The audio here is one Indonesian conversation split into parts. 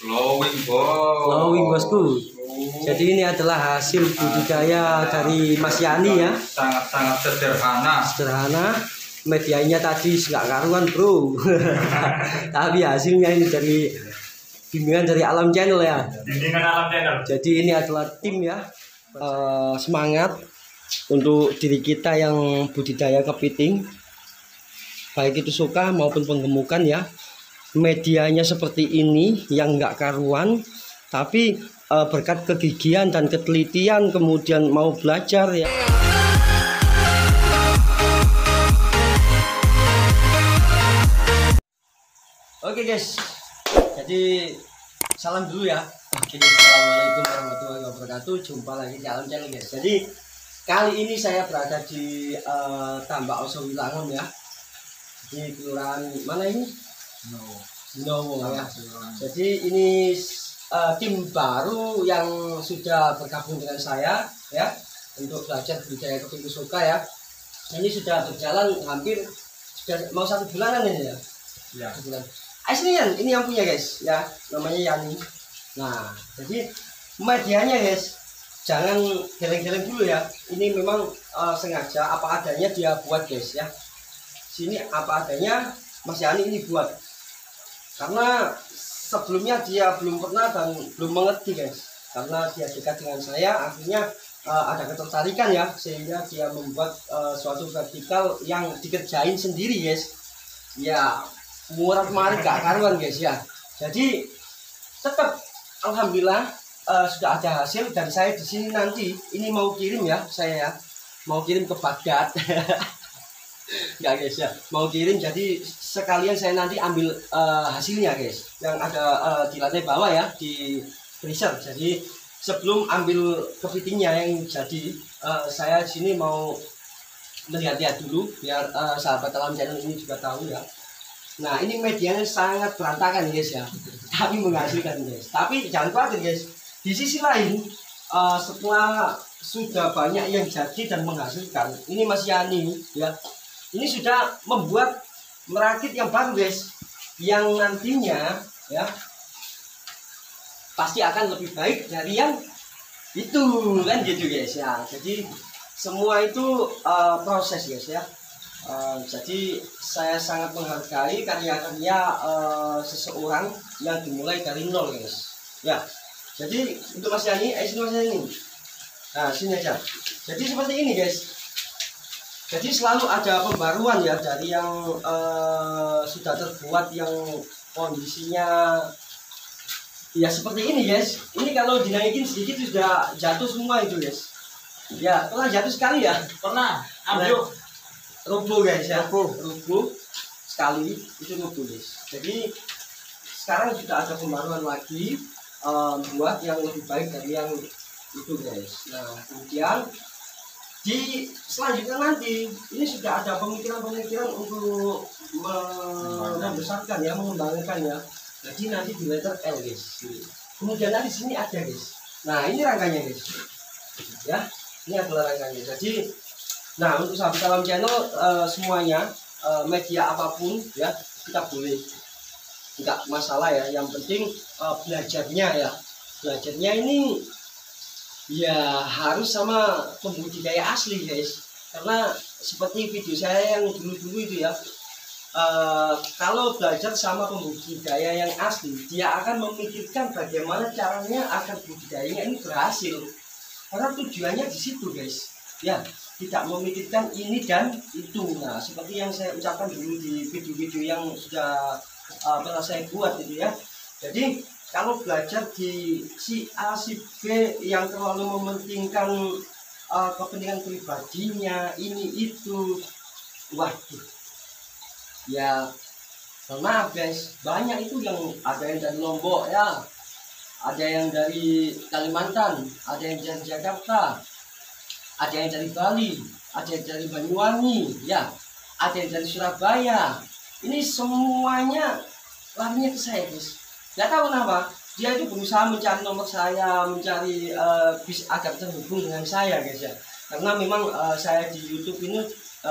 Glowing bos. Glowing bosku. Jadi ini adalah hasil budidaya dari Mas Yani ya. Sangat-sangat sederhana. Sederhana. Medianya tadi nggak karuan bro. Tapi hasilnya ini dari bimbingan dari Alam Channel ya. Bimbingan Alam Channel. Jadi ini adalah tim ya. Semangat untuk diri kita yang budidaya kepiting, baik itu suka maupun penggemukan ya. Medianya seperti ini yang nggak karuan, tapi berkat kegigihan dan ketelitian kemudian mau belajar ya. Oke guys, jadi salam dulu ya. Oke, assalamualaikum warahmatullahi wabarakatuh. Jumpa lagi di Alam Channel guys. Jadi kali ini saya berada di Tambak Oso Wilangun ya. Di kelurahan mana ini? Nowo ya. Jadi ini tim baru yang sudah bergabung dengan saya ya untuk belajar budidaya kepiting suka ya. Ini sudah berjalan hampir sudah mau 1 bulanan ini ya. Ya. 1 bulan. Ini yang punya guys ya, namanya Yani. Nah, jadi medianya guys, jangan geleng-geleng dulu ya. Ini memang sengaja apa adanya dia buat guys ya. Sini apa adanya Mas Yani ini buat. Karena sebelumnya dia belum pernah dan belum mengerti guys. Karena dia dekat dengan saya, akhirnya ada ketertarikan ya, sehingga dia membuat suatu vertikal yang dikerjain sendiri guys. Ya, murah-marit gak karuan guys ya. Jadi tetap alhamdulillah sudah ada hasil dan saya di sini nanti ini mau kirim ya saya ya. Mau kirim ke Baghdad. Enggak guys ya, mau kirim jadi sekalian saya nanti ambil hasilnya guys yang ada di lantai bawah ya di freezer. Jadi sebelum ambil kepitingnya yang jadi saya di sini mau melihat-lihat dulu biar sahabat Alam Channel ini juga tahu ya. Nah ini medianya sangat berantakan guys ya, tapi menghasilkan guys. Tapi jangan khawatir guys, di sisi lain setelah sudah banyak yang jadi dan menghasilkan, ini Mas Yani ya, ini sudah membuat merakit yang baru guys, yang nantinya ya pasti akan lebih baik dari yang itu kan gitu guys ya. Jadi semua itu proses guys ya. Jadi saya sangat menghargai karya-karya seseorang yang dimulai dari nol guys ya. Jadi untuk Mas Yani, sini Mas Yani. Nah sini aja. Jadi seperti ini guys. Jadi selalu ada pembaruan ya dari yang sudah terbuat yang kondisinya ya seperti ini guys. Ini kalau dinaikin sedikit sudah jatuh semua itu guys. Ya pernah jatuh sekali ya? Pernah. Ambil. Rubuh guys ya, rubuh sekali itu rubuh guys. Jadi sekarang sudah ada pembaruan lagi buat yang lebih baik dari yang itu guys. Nah kemudian di selanjutnya nanti ini sudah ada pemikiran-pemikiran untuk membesarkan ya, mengembangkan ya. Jadi nanti di letter L guys. Kemudian nanti sini ada guys. Nah ini rangkanya guys. Ya, ini adalah rangkanya. Jadi nah untuk sahabat Alam Channel semuanya media apapun ya kita boleh, nggak masalah ya. Yang penting belajarnya ini ya harus sama pembudidaya asli guys. Karena seperti video saya yang dulu-dulu itu ya, kalau belajar sama pembudidaya yang asli, dia akan memikirkan bagaimana caranya agar budidayanya ini berhasil. Karena tujuannya di situ guys ya, tidak memikirkan ini dan itu. Nah seperti yang saya ucapkan dulu di video-video yang sudah pernah saya buat itu ya. Jadi kalau belajar di si A si B yang terlalu mementingkan kepentingan pribadinya ini itu, waduh ya maaf guys, banyak itu yang ada yang dari Lombok ya, ada yang dari Kalimantan, ada yang dari Jakarta, ada yang dari Bali, ada yang dari Banyuwangi, ya, ada yang dari Surabaya. Ini semuanya larinya ke saya, guys. Gak tahu kenapa. Dia itu berusaha mencari nomor saya, mencari bis agar terhubung dengan saya, guys ya. Karena memang saya di YouTube ini,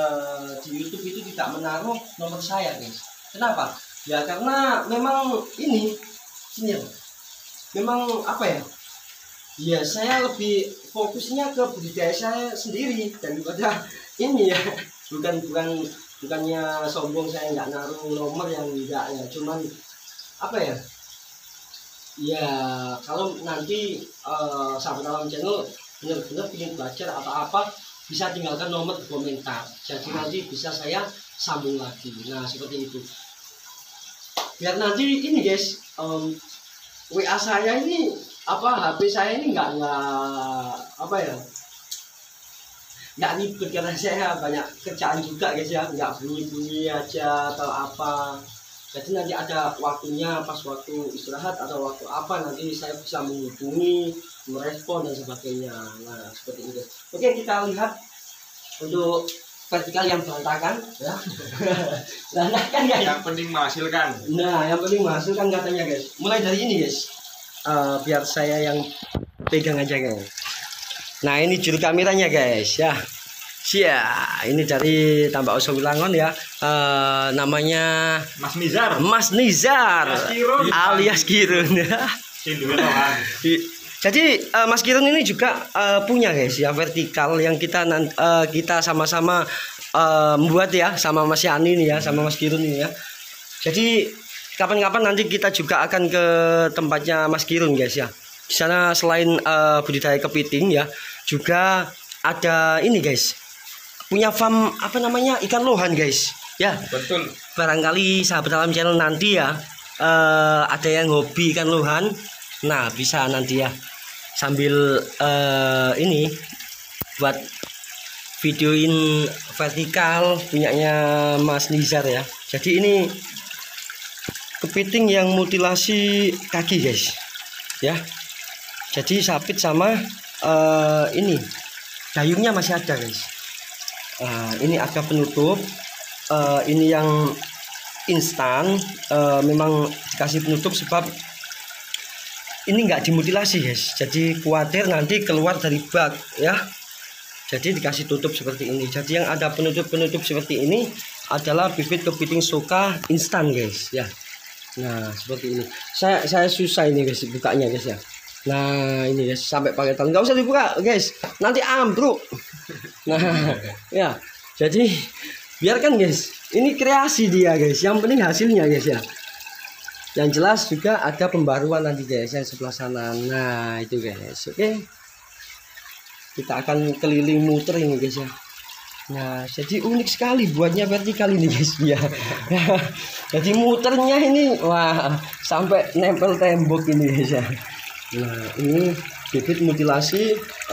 itu tidak menaruh nomor saya, guys. Kenapa? Ya karena memang ini, sini, memang apa ya? Ya saya lebih fokusnya ke budidaya saya sendiri daripada ini ya. Bukannya sombong, saya nggak naruh nomor yang enggak ya. Cuman apa ya? Ya kalau nanti sahabat alam channel benar-benar ingin belajar atau apa, bisa tinggalkan nomor di komentar. Jadi nanti bisa saya sambung lagi. Nah seperti itu. Biar nanti ini guys, WA saya ini HP saya ini nggak apa ya, nggak ribet karena saya banyak kerjaan juga guys ya, nggak bunyi aja atau apa. Jadi nanti ada waktunya, pas waktu istirahat atau waktu apa, nanti saya bisa menghubungi, merespon dan sebagainya. Nah seperti itu. Oke, kita lihat untuk vertikal yang berantakan ya. Berantakan guys. Yang penting menghasilkan. Nah yang penting menghasilkan katanya guys. Mulai dari ini guys. Biar saya yang pegang aja guys. Nah ini juru kameranya guys ya. Ini dari Tambak Oso Wilangon ya. Namanya Mas Nizar. Mas Nizar Mas Kirun. alias Kirun ya. Jadi Mas Kirun ini juga punya guys ya vertikal yang kita sama-sama membuat ya, sama Mas Yani ini ya, sama Mas Kirun ini ya. Jadi kapan-kapan nanti kita juga akan ke tempatnya Mas Kirun guys ya. Di sana selain budidaya kepiting ya, juga ada ini guys, punya farm apa namanya, ikan lohan guys ya. Betul. Barangkali sahabat alam channel nanti ya ada yang hobi ikan lohan, nah bisa nanti ya sambil ini buat videoin vertikal punyanya Mas Nizar ya. Jadi ini kepiting yang mutilasi kaki guys ya. Jadi sapit sama ini dayungnya masih ada guys. Ini ada penutup, ini yang instan, memang dikasih penutup sebab ini nggak dimutilasi guys, jadi khawatir nanti keluar dari bak ya. Jadi dikasih tutup seperti ini. Jadi yang ada penutup seperti ini adalah bibit kepiting soka instan guys ya. Nah seperti ini. Saya susah ini guys bukanya guys ya. Nah ini guys sampai pakai tangan, nggak usah dibuka guys, nanti ambruk. Nah ya, jadi biarkan guys, ini kreasi dia guys, yang penting hasilnya guys ya. Yang jelas juga ada pembaruan nanti guys yang sebelah sana. Nah itu guys, oke. Kita akan keliling muter ini guys ya. Nah jadi unik sekali buatnya vertikal ini guys ya. Jadi muternya ini wah sampai nempel tembok ini guys ya. Nah ini bibit mutilasi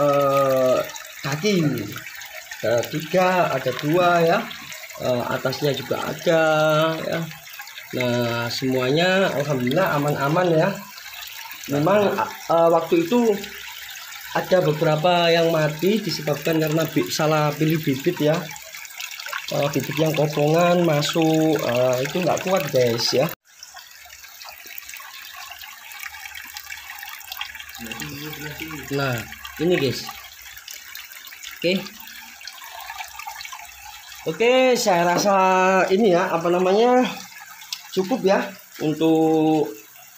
kaki. Ada 3, ada 2 ya. Atasnya juga ada ya. Nah semuanya alhamdulillah aman-aman ya. Memang waktu itu ada beberapa yang mati disebabkan karena salah pilih bibit ya. Bibit yang kopongan masuk itu nggak kuat guys ya. Nah ini guys, oke, saya rasa ini ya apa namanya cukup ya untuk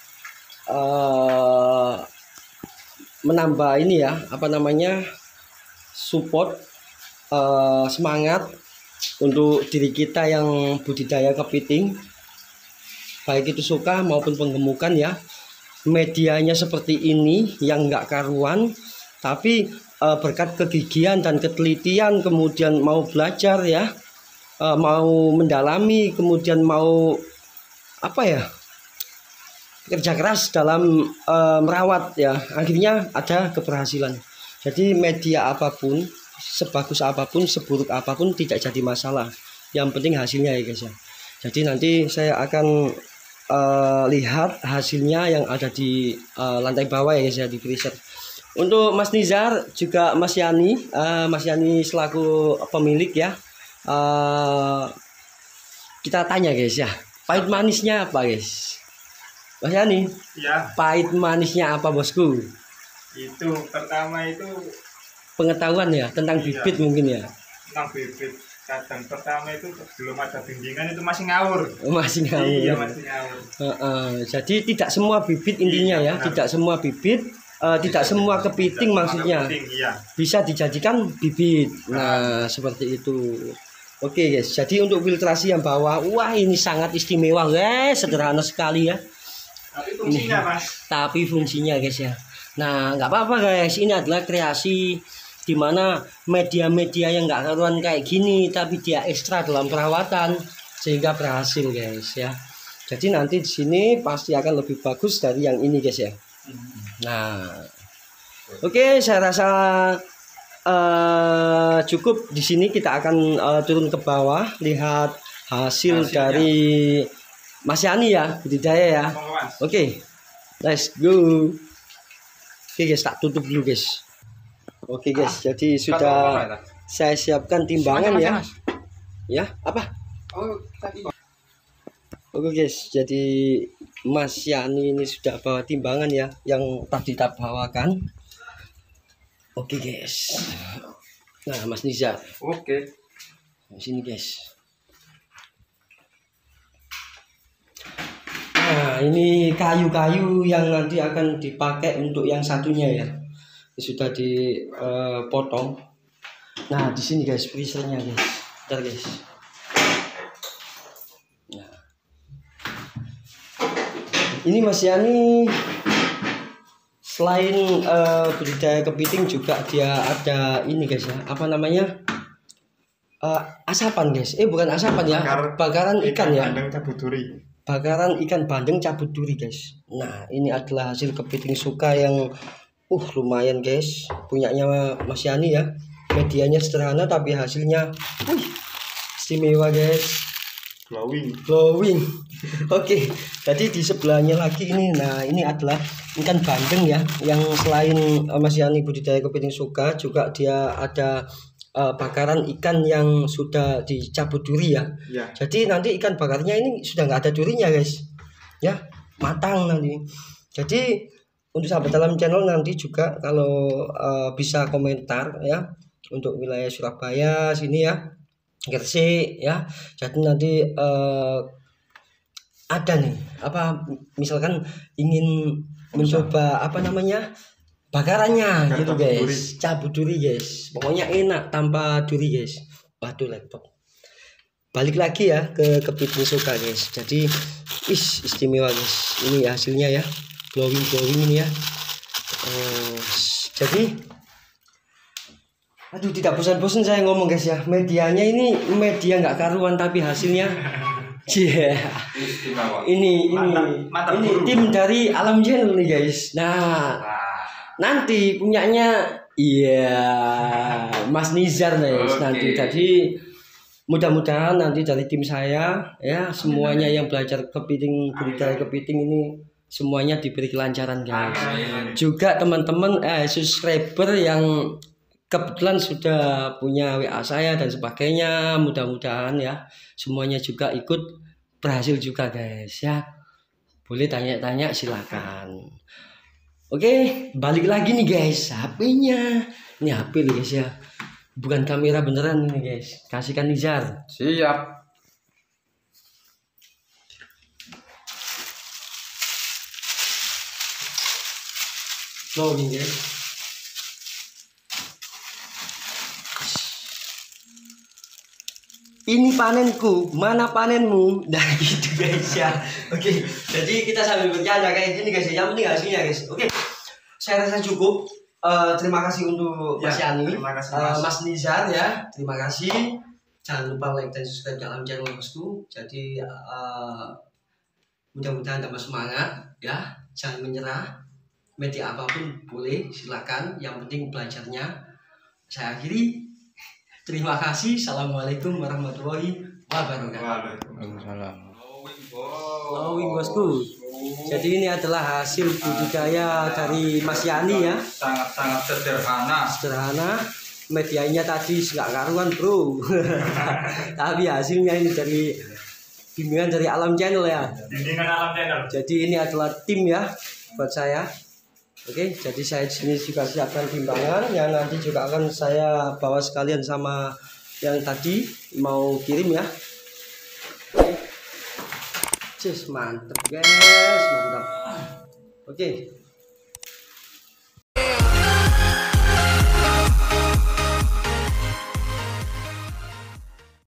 menambah ini ya apa namanya support semangat untuk diri kita yang budidaya kepiting, baik itu suka maupun penggemukan ya. Medianya seperti ini yang enggak karuan, tapi berkat kegigihan dan ketelitian, kemudian mau belajar ya, mau mendalami, kemudian mau apa ya, kerja keras dalam merawat ya, akhirnya ada keberhasilan. Jadi media apapun, sebagus apapun, seburuk apapun tidak jadi masalah, yang penting hasilnya ya guys ya. Jadi nanti saya akan lihat hasilnya yang ada di lantai bawah ya guys ya, di freezer. Untuk Mas Nizar juga Mas Yani, Mas Yani selaku pemilik ya, kita tanya guys ya, pahit manisnya apa guys? Mas Yani, Ya, pahit manisnya apa bosku? itu pertama itu Pengetahuan ya tentang bibit mungkin ya. tentang bibit. kadang pertama itu belum ada bimbingan itu masih ngawur. Masih ngawur. Iya, masih ngawur. Jadi tidak semua bibit intinya ya, benar. tidak semua bibit, tidak semua kepiting maksudnya Iya. bisa dijadikan bibit. Nah, seperti itu. Oke guys, jadi untuk filtrasi yang bawah, wah ini sangat istimewa guys, sederhana sekali ya. Tapi fungsinya Mas. Tapi fungsinya guys ya. Nah, nggak apa-apa guys, ini adalah kreasi di mana media-media yang nggak karuan kayak gini, tapi dia ekstra dalam perawatan sehingga berhasil guys ya. Jadi nanti di sini pasti akan lebih bagus dari yang ini guys ya. Nah, oke, saya rasa cukup di sini. Kita akan turun ke bawah lihat hasil Hasilnya. dari Mas Yani ya, budidaya ya. Ngomong, Mas. Oke, let's go. Oke guys, tak tutup dulu guys. Oke guys, jadi sudah saya siapkan timbangan ya. Ya, apa? Oke guys, jadi Mas Yani ini sudah bawa timbangan ya, yang tadi kita bawakan. Oke guys. Nah, Mas Nizar, Oke. di sini guys. Nah, ini kayu-kayu yang nanti akan dipakai untuk yang satunya ya. Ini sudah dipotong. Nah, di sini guys, freezernya guys. Bentar guys. Nah. Ini Mas Yani selain budidaya kepiting juga dia ada ini guys ya. Apa namanya? Asapan guys. Bukan asapan ya. Bakaran ikan ya. Bandeng cabut duri. Bakaran ikan bandeng cabut duri guys. Nah, ini adalah hasil kepiting suka yang lumayan guys. Punyanya Mas Yani ya. Medianya sederhana tapi hasilnya istimewa guys. Glowing. Oke, jadi di sebelahnya lagi ini. Nah, ini adalah ikan bandeng ya. Yang selain Mas Yani budidaya kepiting suka, juga dia ada bakaran ikan yang sudah dicabut duri ya. Ya. Jadi nanti ikan bakarnya ini sudah nggak ada durinya guys, ya matang nanti. Jadi untuk sahabat dalam channel nanti juga kalau bisa komentar ya untuk wilayah Surabaya sini ya, Gresik ya. Jadi nanti ada nih apa misalkan ingin mencoba apa namanya bakarannya gitu guys, cabut duri guys, pokoknya enak tanpa duri guys. Waduh laptop, balik lagi ya ke kepiting suka guys. Jadi istimewa guys, ini hasilnya ya, glowing ini ya. Jadi aduh tidak bosan-bosan saya ngomong guys ya, medianya ini media nggak karuan tapi hasilnya Istimewa. ini Mantap, ini guru. tim dari Alam Channel nih guys. Nah, nanti punyanya Mas Nizar nih guys. Oke. Nanti jadi mudah-mudahan nanti dari tim saya ya semuanya yang belajar kepiting budidaya kepiting ini semuanya diberi kelancaran guys. Amin. Juga teman-teman subscriber yang kebetulan sudah punya WA saya dan sebagainya, mudah-mudahan ya semuanya juga ikut berhasil juga guys ya. Boleh tanya-tanya silakan. Oke, balik lagi nih guys, HP-nya. Ini HP nih guys ya. Bukan kamera beneran ini guys. Kasihkan Nizar. Siap. Slow nih guys. Ini panenku, mana panenmu? Nah gitu guys ya. Oke, jadi kita sambil bercanda kayak gini guys. Yang penting hasilnya guys. Oke, saya rasa cukup. Terima kasih untuk Mas Yani, terima kasih, Mas. Mas Nizar ya. Terima kasih. Jangan lupa like dan subscribe dalam channel Bosku. Jadi mudah-mudahan tambah semangat ya. Jangan menyerah. Media apapun boleh, silakan. Yang penting belajarnya. Saya akhiri. Terima kasih. Assalamualaikum warahmatullahi wabarakatuh. Waalaikumsalam. Glowing bosku. Jadi ini adalah hasil budidaya dari Mas Yani ya. Sangat-sangat sederhana. Sederhana. Medianya tadi nggak karuan bro. Tapi hasilnya ini dari bimbingan dari Alam Channel ya. Bimbingan Alam Channel. Jadi ini adalah tim ya buat saya. Oke, jadi saya di sini juga siapkan timbangan yang nanti juga akan saya bawa sekalian sama yang tadi mau kirim ya. Oke. Mantep guys, mantap. Oke.